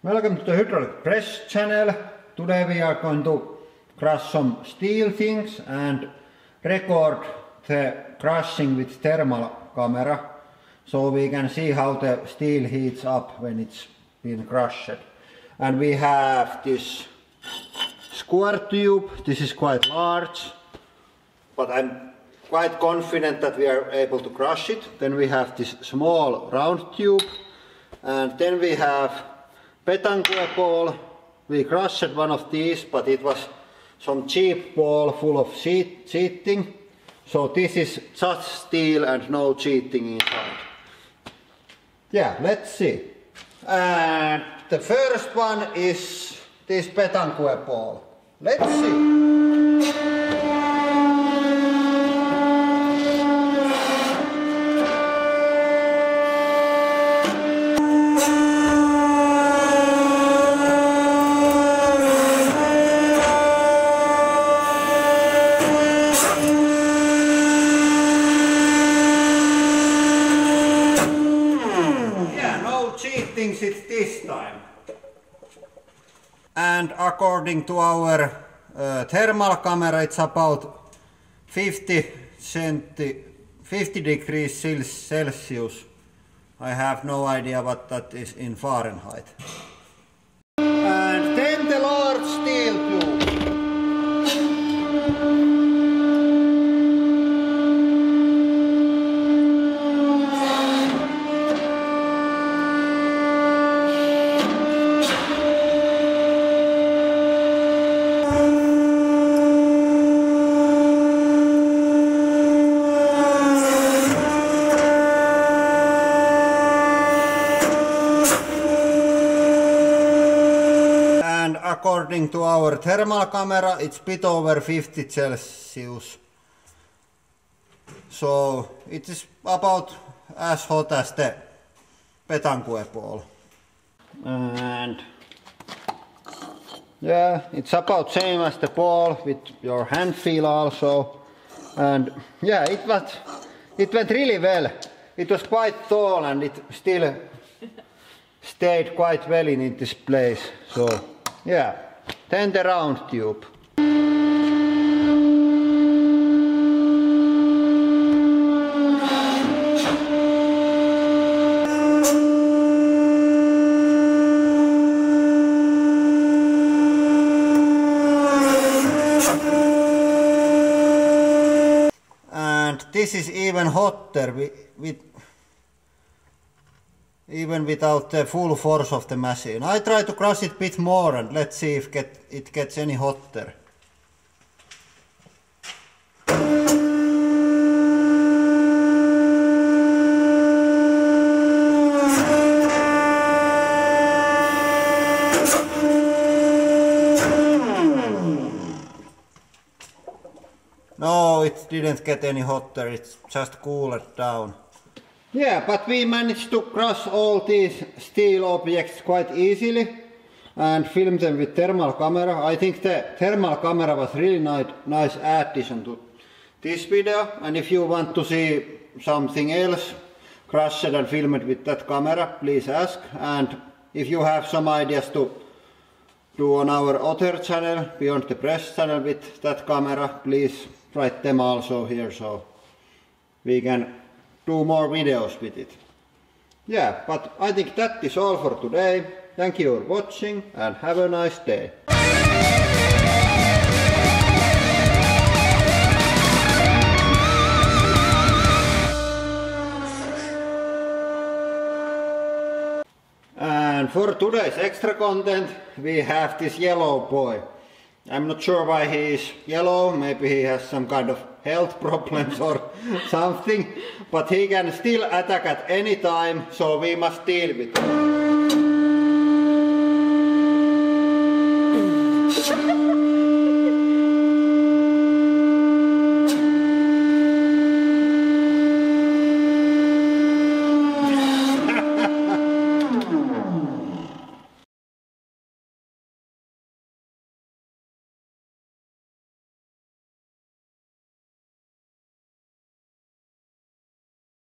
Welcome to the Hydraulic Press channel. Today we are going to crush some steel things and record the crushing with thermal camera so we can see how the steel heats up when it's been crushed. And we have this square tube. This is quite large, but I'm quite confident that we are able to crush it. Then we have this small round tube, and then we have petanque ball. We crushed one of these, but it was some cheap ball full of cheating. So this is just steel and no cheating inside. Yeah, let's see. And the first one is this petanque ball. Let's see. It this time. And according to our thermal camera, it's about 50 degrees Celsius. I have no idea what that is in Fahrenheit. And then the large steel tube. According to our thermal camera, it's a bit over 50 Celsius. So it is about as hot as the petanque ball. And yeah, it's about same as the ball with your hand feel also. And yeah, it went really well. It was quite tall and it still stayed quite well in this place. So yeah, then the round tube. And this is even hotter even without the full force of the machine. I try to crush it a bit more and let's see if it gets any hotter. No, it didn't get any hotter, it's just cooled down. Yeah, but we managed to crush all these steel objects quite easily and film them with thermal camera. I think the thermal camera was really nice addition to this video, and if you want to see something else crushed and filmed with that camera, please ask. And if you have some ideas to do on our other channel, Beyond the Press channel with that camera, please write them also here so we can do more videos with it. Yeah, but I think that is all for today. Thank you for watching and have a nice day. And for today's extra content we have this yellow boy. I'm not sure why he is yellow, maybe he has some kind of health problems or something, but he can still attack at any time, so we must deal with him.